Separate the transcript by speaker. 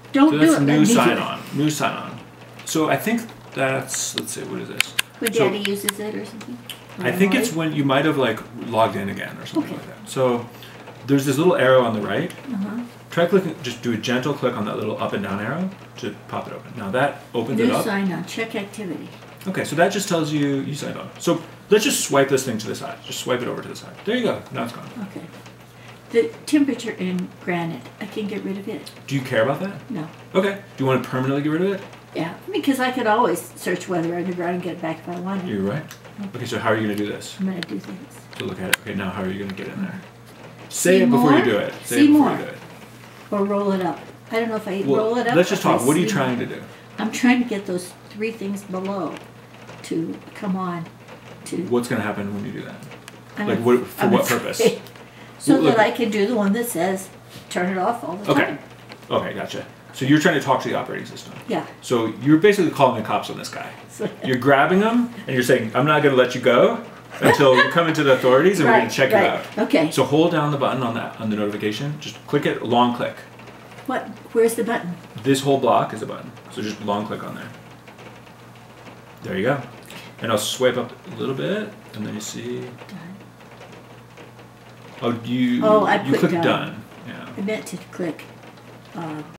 Speaker 1: Don't
Speaker 2: So
Speaker 1: do
Speaker 2: that's
Speaker 1: it.
Speaker 2: new sign on. New sign on. So I think that's, let's see, what is this?
Speaker 1: When
Speaker 2: So-
Speaker 1: Daddy uses it or something?
Speaker 2: I think it's when you might have like logged in again or something
Speaker 1: Okay.
Speaker 2: like that. So there's this little arrow on the right.
Speaker 1: Uh-huh.
Speaker 2: Try clicking, just do a gentle click on that little up and down arrow to pop it open. Now that opens it
Speaker 1: New
Speaker 2: up.
Speaker 1: sign on, check activity.
Speaker 2: Okay, so that just tells you signed on. So let's just swipe this thing to the side. Just swipe it over to the side. There you go. Now it's gone.
Speaker 1: Okay. The temperature in granite, I can get rid of it.
Speaker 2: Do you care about that?
Speaker 1: No.
Speaker 2: Okay. Do you want to permanently get rid of it?
Speaker 1: Yeah, because I could always search weather underground and get it back if I wanted.
Speaker 2: You're right. Okay, so how are you going to do this?
Speaker 1: I'm going to do things.
Speaker 2: So look at it. Okay, now how are you going to get in there? Say
Speaker 1: See
Speaker 2: it before
Speaker 1: more?
Speaker 2: you do it. Say
Speaker 1: See
Speaker 2: it before
Speaker 1: more.
Speaker 2: you do it.
Speaker 1: Or roll it up. I don't know if I
Speaker 2: Well,
Speaker 1: roll it up.
Speaker 2: let's just
Speaker 1: or if
Speaker 2: talk.
Speaker 1: I
Speaker 2: What are you
Speaker 1: see
Speaker 2: trying
Speaker 1: more.
Speaker 2: to do?
Speaker 1: I'm trying to get those 3 things below to come on. To
Speaker 2: What's going to happen when you do that?
Speaker 1: I'm
Speaker 2: Like,
Speaker 1: af-
Speaker 2: what, for
Speaker 1: I'm
Speaker 2: what
Speaker 1: afraid.
Speaker 2: purpose?
Speaker 1: So
Speaker 2: Well, look-
Speaker 1: that I can do the one that says turn it off all the
Speaker 2: Okay.
Speaker 1: time.
Speaker 2: Okay, gotcha. So you're trying to talk to the operating system.
Speaker 1: Yeah.
Speaker 2: So you're basically calling the cops on this guy.
Speaker 1: So-
Speaker 2: You're grabbing him and you're saying, I'm not going to let you go until you come into the authorities and we're going to check you out.
Speaker 1: Okay.
Speaker 2: So hold down the button on the notification. Just click it, long click.
Speaker 1: What? Where's the button?
Speaker 2: This whole block is a button. So just long click on there. There you go. And I'll swipe up a little bit and then you see.
Speaker 1: Done.
Speaker 2: Oh, you
Speaker 1: Oh, I
Speaker 2: you
Speaker 1: put
Speaker 2: click
Speaker 1: done.
Speaker 2: done. Yeah.
Speaker 1: I meant to click